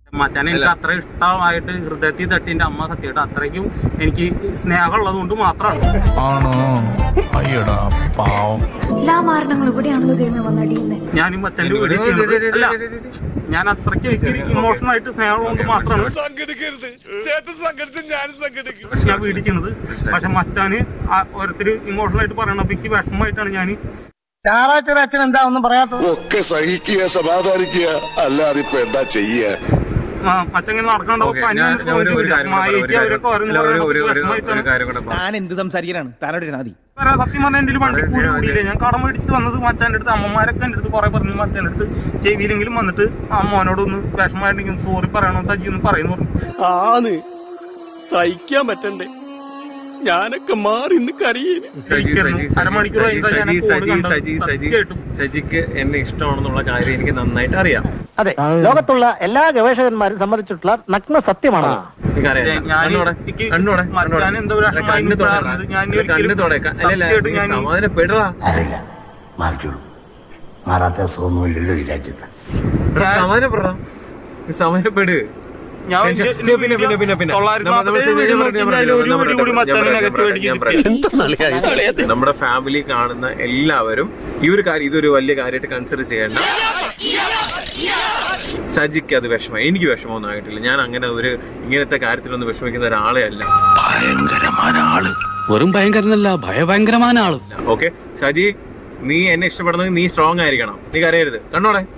മച്ചാനെ എനിക്ക് അത്ര ഇഷ്ടമായിട്ട് ഹൃദയത്തിൽ തട്ടി എന്റെ അമ്മ സത്യമായിട്ട് അത്രയ്ക്കും എനിക്ക് സ്നേഹമുള്ളത് കൊണ്ട് മാത്രമാണ്. ഞാൻ ഈ മച്ചാന്റെ വീഡിയോ ചെയ്യുന്നത് അല്ല, ഞാൻ അത്രയ്ക്ക് ഇമോഷണൽ ആയിട്ട് സ്നേഹമുള്ളത് കൊണ്ട് മാത്രമാണ് ഞാൻ വീഡിയോ ചെയ്യുന്നത്. പക്ഷെ മച്ചാന് ഓരോരുത്തർ ഇമോഷണൽ ആയിട്ട് പറയണത് എനിക്ക് വിഷമമായിട്ടാണ് ഞാൻ അച്ഛൻ എന്താ ഒന്നും പറയാത്തത്. ഒക്കെ സഹിക്കുക, സമാധാനിക്കുക, അല്ലാതെ ഇപ്പൊ എന്താ ചെയ്യാ? മച്ചങ്ങനെ നടക്കണ്ടാവും. ഞാൻ എന്ത് സംസാരിക്കാനാണ് താനോട് നാദി. സത്യം പറഞ്ഞാൽ എന്റെ വണ്ടി കൂടിയില്ലേ, ഞാൻ കടം മേടിച്ച് വന്നത് മച്ചാന്റെ അടുത്ത്. അമ്മമാരൊക്കെ എന്റെ അടുത്ത് കുറെ പറഞ്ഞു മച്ചാന്റെ അടുത്ത് ചെവിയിലെങ്കിലും വന്നിട്ട് മോനോട് ഒന്ന് വിഷമമായിട്ടുണ്ടെങ്കിൽ സോറി പറയണോ സജി ഒന്ന് പറയുന്നു പറഞ്ഞു. ആന്ന് സഹിക്കാൻ പറ്റണ്ടേ, ഞാനൊക്കെ മാറി സജിക്ക് എന്നെ ഇഷ്ടമാണെന്നുള്ള കാര്യം എനിക്ക് നന്നായിട്ട് അറിയാം. അതെ, ലോകത്തുള്ള എല്ലാ ഗവേഷകന്മാരും സമ്മതിച്ചിട്ടുള്ള നഗ്ന സത്യമാണ്. സമാധാനപ്പെട്. നമ്മുടെ ഫാമിലി കാണുന്ന എല്ലാവരും ഈ ഒരു കാര്യം ഇതൊരു വലിയ കാര്യമായിട്ട് കൺസിഡർ ചെയ്യേണ്ട. സജിക്ക് അത് വിഷമം, എനിക്ക് വിഷമമൊന്നും ആയിട്ടില്ല. ഞാൻ അങ്ങനെ ഒരു ഇങ്ങനത്തെ കാര്യത്തിലൊന്നും വിഷമിക്കുന്ന ഒരാളെ അല്ല. ഭയങ്കരമായ ആള്, വെറും ഭയങ്കരനല്ല, ഭയങ്കരമായ ആള്. ഓക്കെ സജി, നീ എന്നെ ഇഷ്ടപ്പെടുന്നെങ്കിൽ നീ സ്ട്രോങ് ആയിരിക്കണം, നീ കരയരുത്. കണ്ടോടെ